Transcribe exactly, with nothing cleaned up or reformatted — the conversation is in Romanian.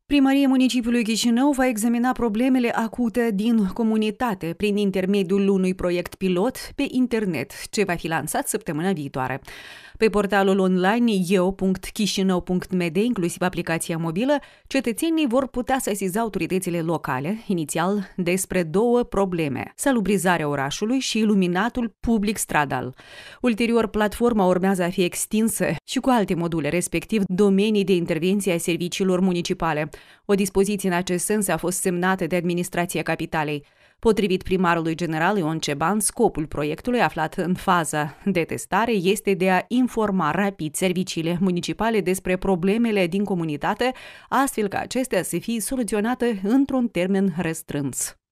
Primăria municipiului Chișinău va examina problemele acute din comunitate prin intermediul unui proiect pilot pe internet, ce va fi lansat săptămâna viitoare. Pe portalul online eu punct chișinău punct m d, inclusiv aplicația mobilă, cetățenii vor putea sesiza autoritățile locale, inițial despre două probleme: salubrizarea orașului și iluminatul public stradal. Ulterior, platforma urmează a fi extinsă și cu alte module, respectiv domenii de intervenție a serviciilor municipale. O dispoziție în acest sens a fost semnată de Administrația Capitalei. Potrivit primarului general Ion Ceban, scopul proiectului, aflat în faza de testare, este de a informa rapid serviciile municipale despre problemele din comunitate, astfel ca acestea să fie soluționate într-un termen restrâns.